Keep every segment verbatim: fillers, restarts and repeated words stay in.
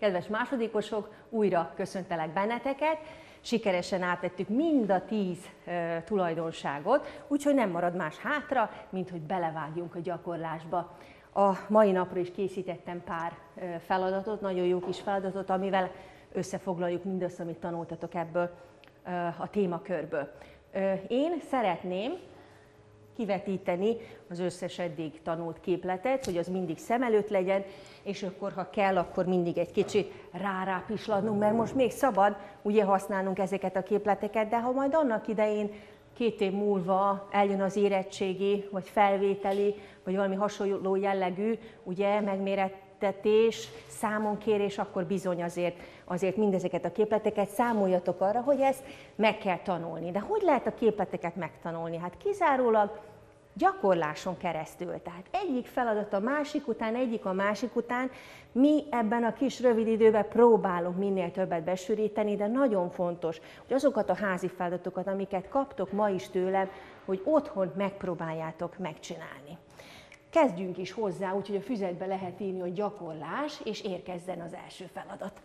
Kedves másodikosok, újra köszöntelek benneteket. Sikeresen átvettük mind a tíz e, tulajdonságot, úgyhogy nem marad más hátra, mint hogy belevágjunk a gyakorlásba. A mai napra is készítettem pár e, feladatot, nagyon jó kis feladatot, amivel összefoglaljuk mindazt, amit tanultatok ebből e, a témakörből. E, én szeretném kivetíteni az összes eddig tanult képletet, hogy az mindig szem előtt legyen, és akkor, ha kell, akkor mindig egy kicsit rárápisladnunk, mert most még szabad ugye használnunk ezeket a képleteket, de ha majd annak idején két év múlva eljön az érettségi, vagy felvételi, vagy valami hasonló jellegű ugye, megmérettetés, számonkérés, akkor bizony azért, azért mindezeket a képleteket számoljatok arra, hogy ezt meg kell tanulni. De hogy lehet a képleteket megtanulni? Hát kizárólag gyakorláson keresztül. Tehát egyik feladat a másik után, egyik a másik után, mi ebben a kis rövid időben próbálunk minél többet besűríteni, de nagyon fontos, hogy azokat a házi feladatokat, amiket kaptok ma is tőlem, hogy otthon megpróbáljátok megcsinálni. Kezdjünk is hozzá, úgyhogy a füzetbe lehet írni, hogy gyakorlás, és érkezzen az első feladat.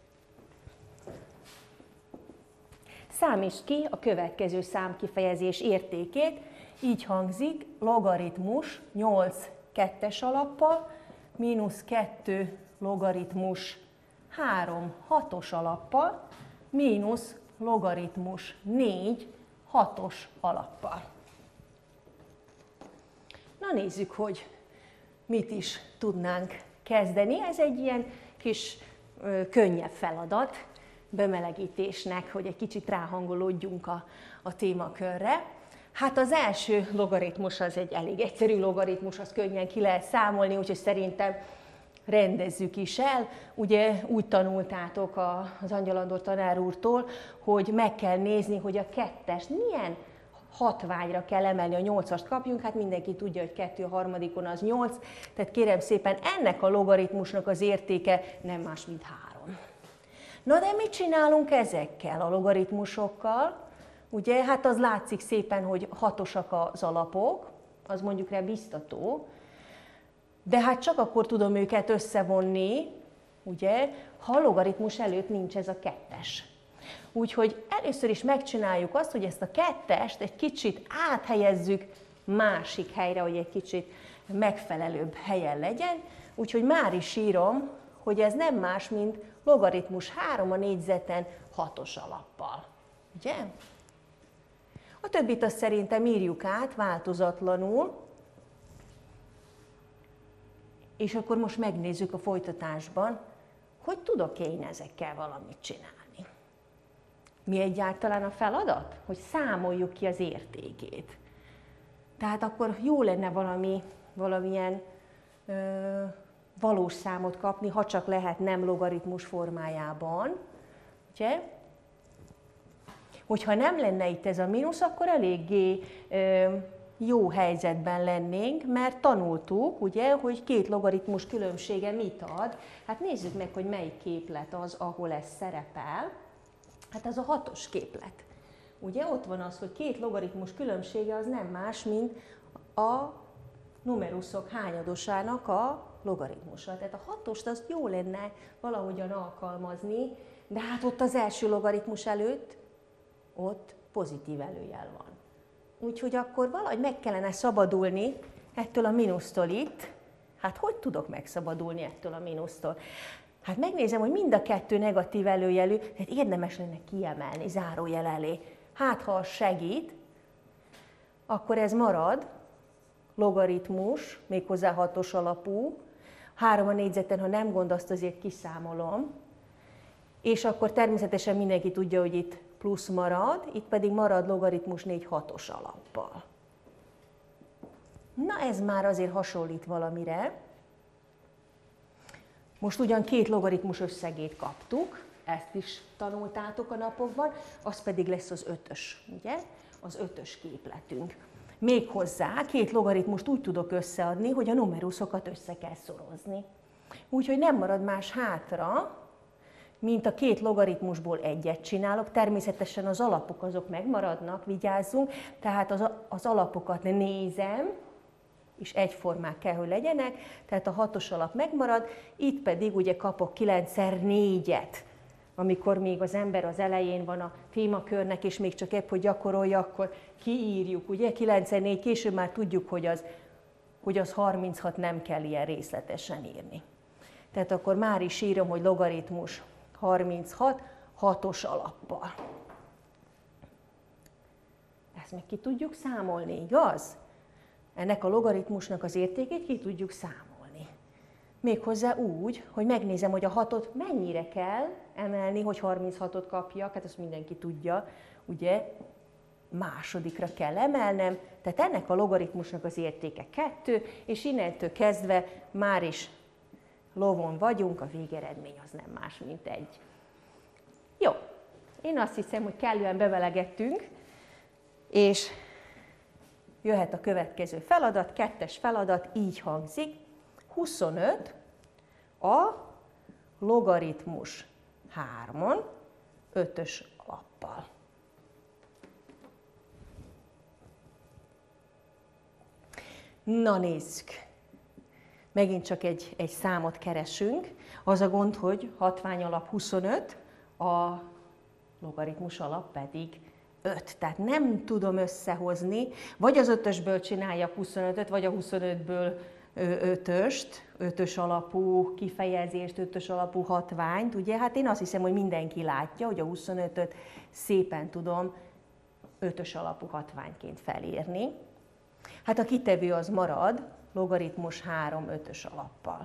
Számítsd ki a következő számkifejezés értékét. Így hangzik: logaritmus nyolc kettes alappal, mínusz kettő logaritmus három hatos alappal, mínusz logaritmus négy hatos alappal. Na nézzük, hogy mit is tudnánk kezdeni. Ez egy ilyen kis ö, könnyebb feladat, bemelegítésnek, hogy egy kicsit ráhangolódjunk a, a témakörre. Hát az első logaritmus az egy elég egyszerű logaritmus, az könnyen ki lehet számolni, úgyhogy szerintem rendezzük is el. Ugye úgy tanultátok az Angyal Andor tanár úrtól, hogy meg kell nézni, hogy a kettest milyen hatványra kell emelni, a nyolcast kapjunk, hát mindenki tudja, hogy kettő a harmadikon az nyolc, tehát kérem szépen, ennek a logaritmusnak az értéke nem más, mint három. Na de mit csinálunk ezekkel a logaritmusokkal? Ugye, hát az látszik szépen, hogy hatosak az alapok, az mondjuk rá biztató, de hát csak akkor tudom őket összevonni, ugye, ha a logaritmus előtt nincs ez a kettes. Úgyhogy először is megcsináljuk azt, hogy ezt a kettest egy kicsit áthelyezzük másik helyre, hogy egy kicsit megfelelőbb helyen legyen. Úgyhogy már is írom, hogy ez nem más, mint logaritmus három a négyzeten hatos alappal. Ugye? A többit azt szerintem írjuk át változatlanul, és akkor most megnézzük a folytatásban, hogy tudok-e én ezekkel valamit csinálni. Mi egyáltalán a feladat? Hogy számoljuk ki az értékét. Tehát akkor jó lenne valami, valamilyen ö, valós számot kapni, ha csak lehet nem logaritmus formájában. Ugye? Hogyha nem lenne itt ez a mínusz, akkor eléggé ö, jó helyzetben lennénk, mert tanultuk, ugye, hogy két logaritmus különbsége mit ad. Hát nézzük meg, hogy melyik képlet az, ahol ez szerepel. Hát ez a hatos képlet. Ugye ott van az, hogy két logaritmus különbsége az nem más, mint a numeruszok hányadosának a logaritmusa. Tehát a hatost azt jó lenne valahogyan alkalmazni, de hát ott az első logaritmus előtt ott pozitív előjel van. Úgyhogy akkor valahogy meg kellene szabadulni ettől a mínusztól itt. Hát hogy tudok megszabadulni ettől a mínusztól? Hát megnézem, hogy mind a kettő negatív előjelű, tehát érdemes lenne kiemelni zárójel elé. Hát ha az segít, akkor ez marad, logaritmus, méghozzá hatos alapú, három a négyzeten, ha nem gond, azt azért kiszámolom, és akkor természetesen mindenki tudja, hogy itt plusz marad, itt pedig marad logaritmus négy hatos alappal. Na ez már azért hasonlít valamire. Most ugyan két logaritmus összegét kaptuk, ezt is tanultátok a napokban, az pedig lesz az ötös, ugye? Az ötös képletünk. Méghozzá két logaritmust úgy tudok összeadni, hogy a numeruszokat össze kell szorozni. Úgyhogy nem marad más hátra, mint a két logaritmusból egyet csinálok. Természetesen az alapok azok megmaradnak, vigyázzunk, tehát az, az alapokat nézem, is egyformák kell, hogy legyenek, tehát a hatos alap megmarad, itt pedig ugye kapok kilencszer négyet. Amikor még az ember az elején van a témakörnek, és még csak épp, hogy gyakorolja, akkor kiírjuk, ugye, kilencszer négy, később már tudjuk, hogy az, hogy az harminchat, nem kell ilyen részletesen írni. Tehát akkor már is írom, hogy logaritmus harminchat, hatos alappal. Ezt meg ki tudjuk számolni, igaz? Ennek a logaritmusnak az értékét ki tudjuk számolni. Méghozzá úgy, hogy megnézem, hogy a hatot mennyire kell emelni, hogy harminchatot kapjak, hát ezt mindenki tudja, ugye, másodikra kell emelnem, tehát ennek a logaritmusnak az értéke kettő, és innentől kezdve már is lovon vagyunk, a végeredmény az nem más, mint egy. Jó, én azt hiszem, hogy kellően bemelegettünk, és jöhet a következő feladat, kettes feladat, így hangzik, huszonöt a logaritmus hármon, ötös alappal. Na nézzük, megint csak egy, egy számot keresünk, az a gond, hogy hatvány alap huszonöt, a logaritmus alap pedig öt. Tehát nem tudom összehozni, vagy az ötösből csináljak huszonötöt, vagy a huszonötből ötöst, ötös alapú kifejezést, ötös alapú hatványt, ugye? Hát én azt hiszem, hogy mindenki látja, hogy a huszonötöt szépen tudom ötös alapú hatványként felírni. Hát a kitevő az marad, logaritmus három, ötös alappal.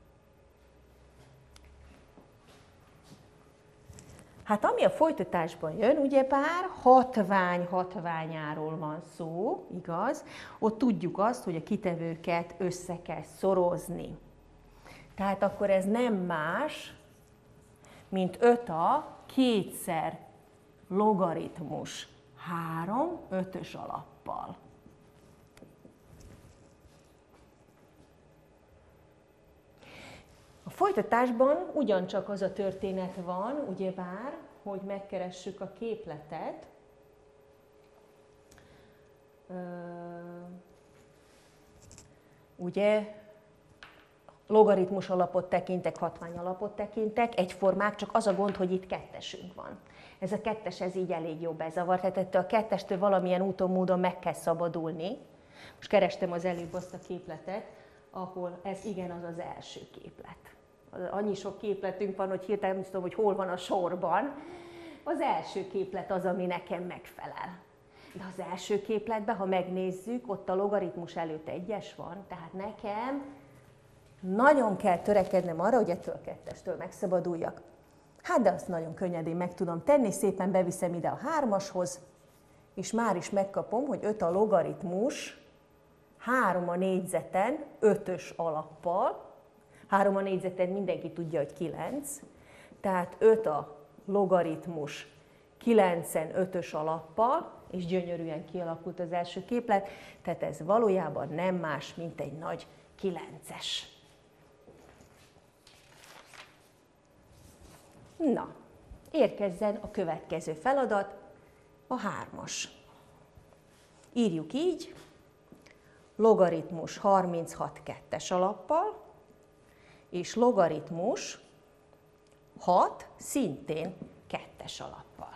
Hát ami a folytatásban jön, ugyebár hatvány hatványáról van szó, igaz? Ott tudjuk azt, hogy a kitevőket össze kell szorozni. Tehát akkor ez nem más, mint öt a kétszer logaritmus három, ötös alappal. A folytatásban ugyancsak az a történet van, ugyebár, hogy megkeressük a képletet. Ugye, logaritmus alapot tekintek, hatvány alapot tekintek, egyformák, csak az a gond, hogy itt kettesünk van. Ez a kettes, ez így elég jó bezavar, tehát ettől a kettestől valamilyen úton, módon meg kell szabadulni. Most kerestem az előbb azt a képletet, ahol ez igen, az az első képlet. Annyi sok képletünk van, hogy hirtelen nem tudom, hogy hol van a sorban. Az első képlet az, ami nekem megfelel. De az első képletben, ha megnézzük, ott a logaritmus előtt egyes van, tehát nekem nagyon kell törekednem arra, hogy ettől a kettestől megszabaduljak. Hát de azt nagyon könnyedén meg tudom tenni, szépen beviszem ide a hármashoz, és már is megkapom, hogy öt a logaritmus, három a négyzeten, ötös alappal, három a négyzeten mindenki tudja, hogy kilenc, tehát öt a logaritmus kilencen ötös alappal, és gyönyörűen kialakult az első képlet, tehát ez valójában nem más, mint egy nagy kilences. Na, érkezzen a következő feladat, a hármas. Írjuk így, logaritmus harminchat kettes alappal, és logaritmus hat szintén kettes alappal.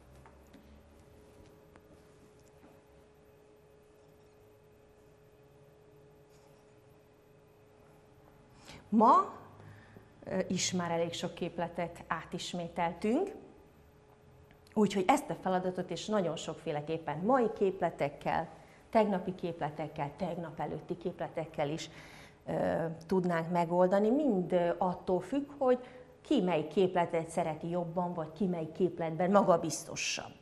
Ma is már elég sok képletet átismételtünk, úgyhogy ezt a feladatot is nagyon sokféleképpen mai képletekkel, tegnapi képletekkel, tegnap előtti képletekkel is ö, tudnánk megoldani, mind attól függ, hogy ki melyik képletet szereti jobban, vagy ki melyik képletben magabiztosabb.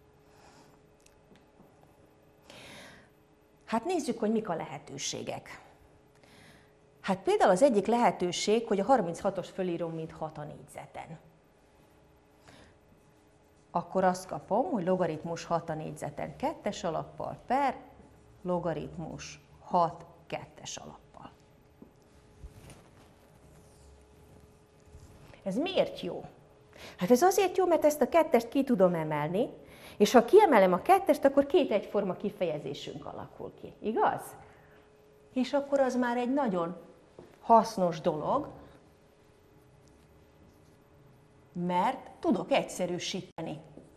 Hát nézzük, hogy mik a lehetőségek. Hát például az egyik lehetőség, hogy a harminchatost fölírom, mint hat a négyzeten. Akkor azt kapom, hogy logaritmus hat a négyzeten kettes alappal per logaritmus hat kettes alappal. Ez miért jó? Hát ez azért jó, mert ezt a kettest ki tudom emelni, és ha kiemelem a kettest, akkor két egyforma kifejezésünk alakul ki, igaz? és akkor az már egy nagyon hasznos dolog, mert tudok egyszerűsíteni.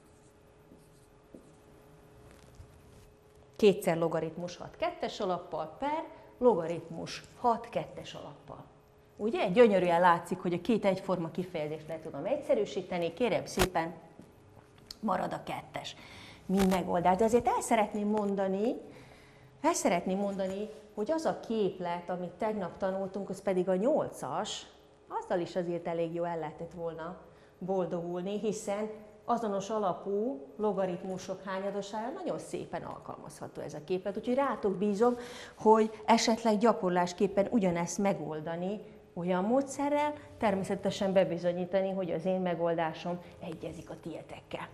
Kétszer logaritmus hat kettes alappal per logaritmus hat kettes alappal. Ugye? Gyönyörűen látszik, hogy a két egyforma kifejezést le tudom egyszerűsíteni, kérem szépen, marad a kettes. Mi megoldás? De azért el szeretném mondani, el szeretném mondani, hogy az a képlet, amit tegnap tanultunk, az pedig a nyolcas, azzal is azért elég jó el lehetett volna boldogulni, hiszen azonos alapú logaritmusok hányadosára nagyon szépen alkalmazható ez a képlet, úgyhogy rátok bízom, hogy esetleg gyakorlásképpen ugyanezt megoldani olyan módszerrel, természetesen bebizonyítani, hogy az én megoldásom egyezik a tietekkel.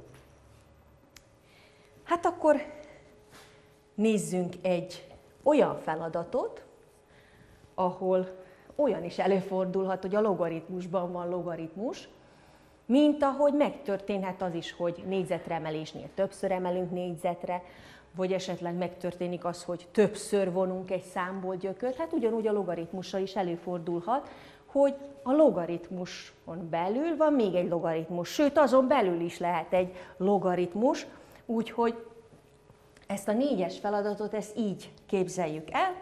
Hát akkor nézzünk egy olyan feladatot, ahol olyan is előfordulhat, hogy a logaritmusban van logaritmus, mint ahogy megtörténhet az is, hogy négyzetre emelésnél többször emelünk négyzetre, vagy esetleg megtörténik az, hogy többször vonunk egy számból gyökört. Hát ugyanúgy a logaritmussal is előfordulhat, hogy a logaritmuson belül van még egy logaritmus, sőt azon belül is lehet egy logaritmus, úgyhogy ezt a négyes feladatot ezt így képzeljük el.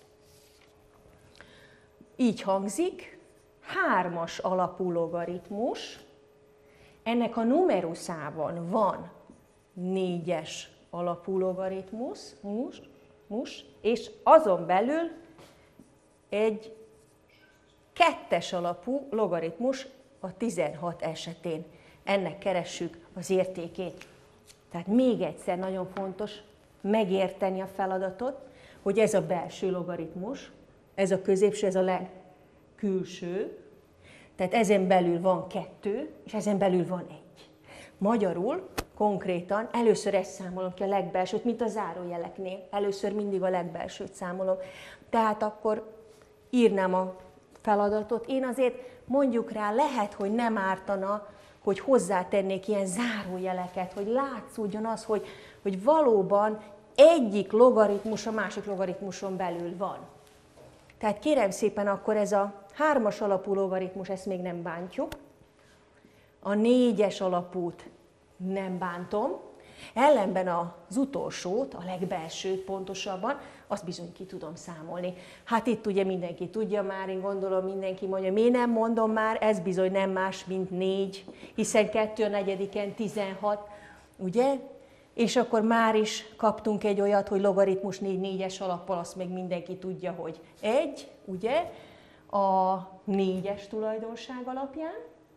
Így hangzik, hármas alapú logaritmus, ennek a numeruszában van négyes alapú logaritmus, mus, mus, és azon belül egy kettes alapú logaritmus a tizenhat esetén. Ennek keressük az értékét. Tehát még egyszer nagyon fontos megérteni a feladatot, hogy ez a belső logaritmus, ez a középső, ez a legkülső, tehát ezen belül van kettő, és ezen belül van egy. Magyarul konkrétan először ezt számolom ki a legbelsőt, mint a zárójeleknél. Először mindig a legbelsőt számolom. Tehát akkor írnám a feladatot. Én azért mondjuk rá, lehet, hogy nem ártana, hogy hozzátennék ilyen zárójeleket, hogy látszódjon az, hogy, hogy valóban egyik logaritmus a másik logaritmuson belül van. Tehát kérem szépen, akkor ez a hármas alapú logaritmus, ezt még nem bántjuk. A négyes alapút nem bántom. Ellenben az utolsót, a legbelsőt pontosabban, azt bizony ki tudom számolni. Hát itt ugye mindenki tudja már, én gondolom mindenki mondja, miért nem mondom már, ez bizony nem más, mint négy, hiszen kettő a negyediken tizenhat, ugye? És akkor már is kaptunk egy olyat, hogy logaritmus négy négyes alappal, azt meg mindenki tudja, hogy egy, ugye? A négyes tulajdonság alapján.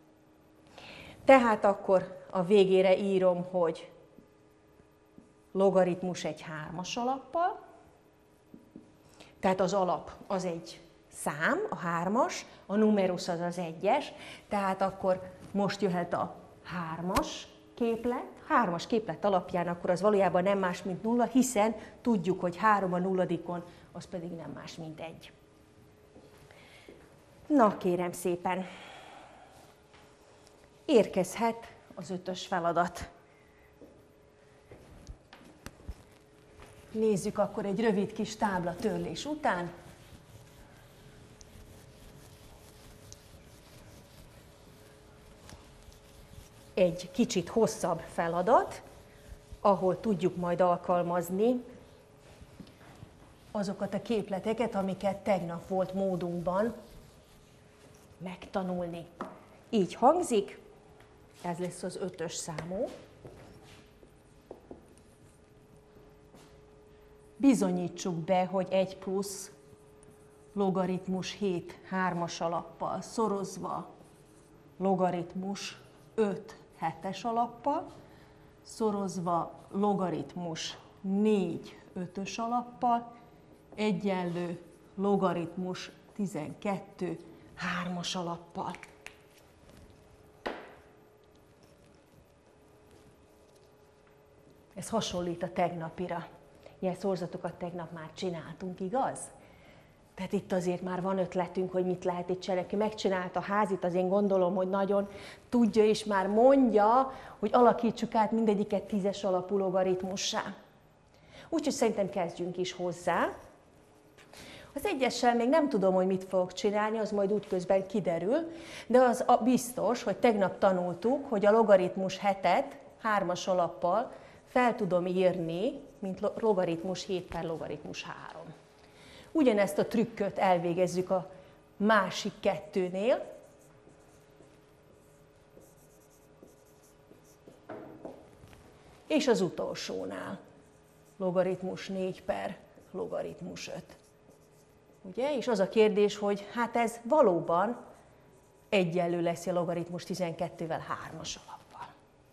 Tehát akkor a végére írom, hogy logaritmus egy hármas alappal, tehát az alap az egy szám, a hármas, a numerusz az az egyes, tehát akkor most jöhet a hármas képlet. Hármas képlet alapján akkor az valójában nem más, mint nulla, hiszen tudjuk, hogy három a nulladikon, az pedig nem más, mint egy. Na kérem szépen, érkezhet az ötös feladat. Nézzük akkor egy rövid kis tábla törlés után. Egy kicsit hosszabb feladat, ahol tudjuk majd alkalmazni azokat a képleteket, amiket tegnap volt módunkban megtanulni. Így hangzik, ez lesz az ötös számú. Bizonyítsuk be, hogy egy plusz logaritmus hét hármas alappal szorozva logaritmus öt hetes alappal, szorozva logaritmus négy ötös alappal, egyenlő logaritmus tizenkettő hármas alappal. Ez hasonlít a tegnapira. Ilyen szorzatokat tegnap már csináltunk, igaz? Tehát itt azért már van ötletünk, hogy mit lehet itt csinálni. Aki megcsinálta a házit, az én gondolom, hogy nagyon tudja és már mondja, hogy alakítsuk át mindegyiket tízes alapú logaritmussá. Úgyhogy szerintem kezdjünk is hozzá. Az egyessel még nem tudom, hogy mit fogok csinálni, az majd útközben kiderül, de az a biztos, hogy tegnap tanultuk, hogy a logaritmus hetet hármas alappal fel tudom írni, mint logaritmus hét per logaritmus három. Ugyanezt a trükköt elvégezzük a másik kettőnél. És az utolsónál, logaritmus négy per logaritmus öt. Ugye? És az a kérdés, hogy hát ez valóban egyenlő lesz a logaritmus tizenkettővel hármas alappal.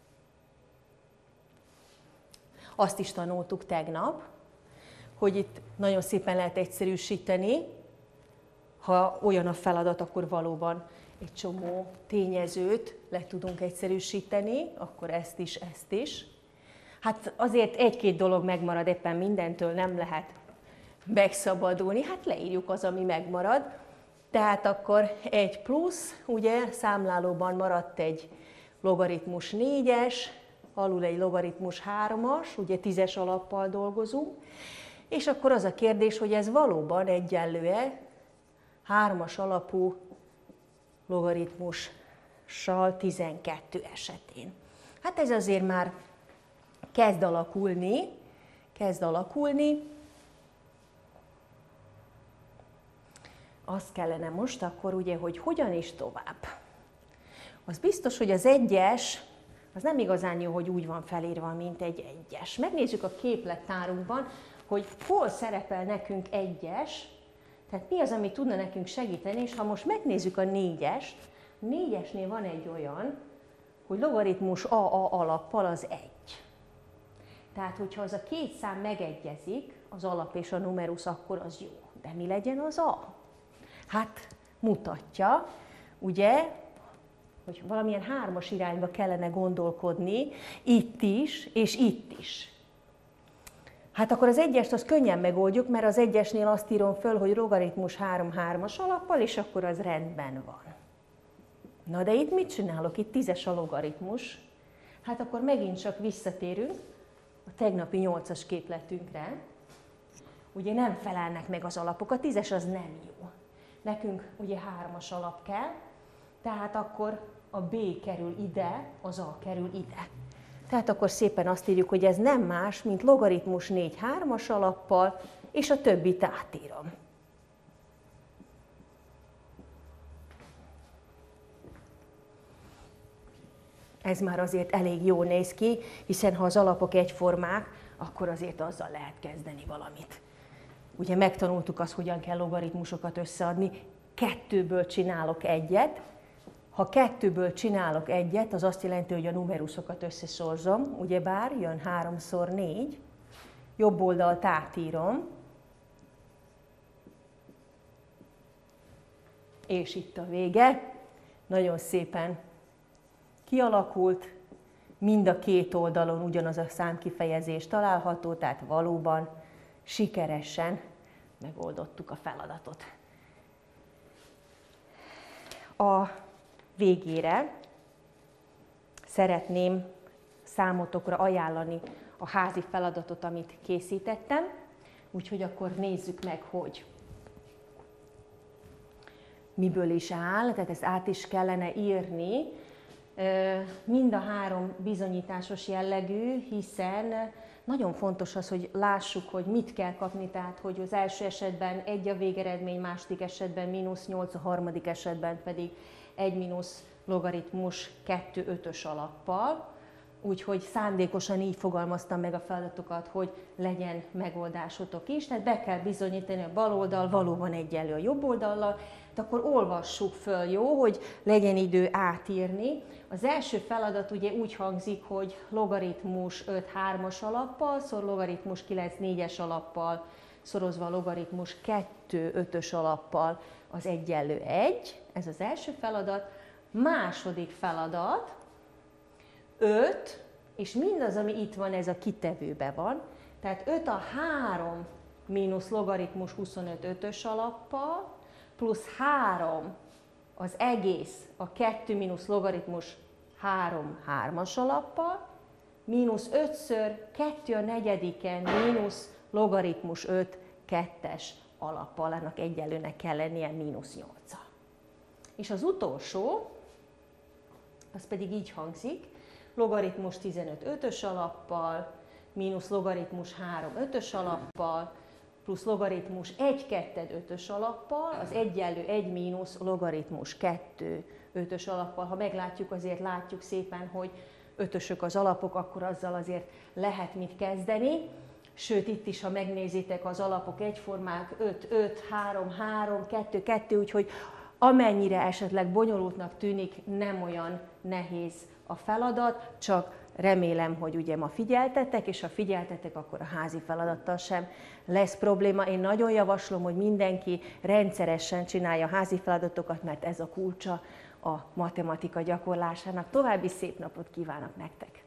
Azt is tanultuk tegnap, hogy itt nagyon szépen lehet egyszerűsíteni, ha olyan a feladat, akkor valóban egy csomó tényezőt le tudunk egyszerűsíteni, akkor ezt is, ezt is. Hát azért egy-két dolog megmarad, éppen mindentől nem lehet megszabadulni, hát leírjuk az, ami megmarad. Tehát akkor egy plusz, ugye számlálóban maradt egy logaritmus négyes, alul egy logaritmus hármas, ugye tízes alappal dolgozunk, és akkor az a kérdés, hogy ez valóban egyenlő-e hármas alapú logaritmussal tizenkettő esetén. Hát ez azért már kezd alakulni, kezd alakulni. Azt kellene most akkor ugye, hogy hogyan is tovább. Az biztos, hogy az egyes, az nem igazán jó, hogy úgy van felírva, mint egy egyes. Megnézzük a képlettárunkban, hogy hol szerepel nekünk egyes, tehát mi az, ami tudna nekünk segíteni, és ha most megnézzük a négyest, a négyesnél van egy olyan, hogy logaritmus á á alappal az egy. Tehát, hogyha az a két szám megegyezik, az alap és a numerusz, akkor az jó. De mi legyen az A? Hát mutatja, ugye, hogy valamilyen hármas irányba kellene gondolkodni, itt is, és itt is. Hát akkor az egyest az könnyen megoldjuk, mert az egyesnél azt írom föl, hogy logaritmus három hármas alappal, és akkor az rendben van. Na de itt mit csinálok? Itt tízes a logaritmus. Hát akkor megint csak visszatérünk a tegnapi nyolcas képletünkre. Ugye nem felelnek meg az alapok, a tízes az nem jó. Nekünk ugye hármas alap kell, tehát akkor a B kerül ide, az A kerül ide. Tehát akkor szépen azt írjuk, hogy ez nem más, mint logaritmus négy hármas alappal, és a többit átírom. Ez már azért elég jól néz ki, hiszen ha az alapok egyformák, akkor azért azzal lehet kezdeni valamit. Ugye megtanultuk azt, hogyan kell logaritmusokat összeadni, kettőből csinálok egyet. Ha kettőből csinálok egyet, az azt jelenti, hogy a numeruszokat összeszorzom, ugyebár jön háromszor négy, jobb oldalt átírom, és itt a vége. Nagyon szépen kialakult, mind a két oldalon ugyanaz a számkifejezés található, tehát valóban sikeresen megoldottuk a feladatot. A végére szeretném számotokra ajánlani a házi feladatot, amit készítettem, úgyhogy akkor nézzük meg, hogy miből is áll, tehát ezt át is kellene írni. Mind a három bizonyításos jellegű, hiszen nagyon fontos az, hogy lássuk, hogy mit kell kapni, tehát hogy az első esetben egy a végeredmény, második esetben mínusz nyolc, a harmadik esetben pedig egy mínusz logaritmus kettő ötös alappal. Úgyhogy szándékosan így fogalmaztam meg a feladatokat, hogy legyen megoldásotok is. Tehát be kell bizonyítani, a bal oldal valóban egyenlő a jobb oldallal, de akkor olvassuk föl, jó, hogy legyen idő átírni. Az első feladat ugye úgy hangzik, hogy logaritmus öt hármas alappal, szor logaritmus kilenc négyes alappal, szorozva logaritmus kettő ötös alappal az egyenlő egy. Ez az első feladat. Második feladat, öt, és mindaz, ami itt van, ez a kitevőbe van. Tehát öt a három mínusz logaritmus huszonöt ötös alappal, plusz három az egész a kettő mínusz logaritmus három hármas alappal, mínusz ötször kettő a negyediken mínusz logaritmus öt kettes alappal, annak egyenlőnek kell lennie mínusz nyolccal. És az utolsó, az pedig így hangzik, logaritmus tizenöt ötös alappal, mínusz logaritmus három ötös alappal, plusz logaritmus egy kettő ötös alappal, az egyenlő egy mínusz logaritmus kettő ötös alappal. Ha meglátjuk, azért látjuk szépen, hogy ötösök az alapok, akkor azzal azért lehet mit kezdeni. Sőt, itt is, ha megnézitek, az alapok egyformák, öt öt, három három, kettő kettő, úgyhogy amennyire esetleg bonyolultnak tűnik, nem olyan nehéz a feladat, csak remélem, hogy ugye ma figyeltetek, és ha figyeltetek, akkor a házi feladattal sem lesz probléma. Én nagyon javaslom, hogy mindenki rendszeresen csinálja a házi feladatokat, mert ez a kulcsa a matematika gyakorlásának. További szép napot kívánok nektek!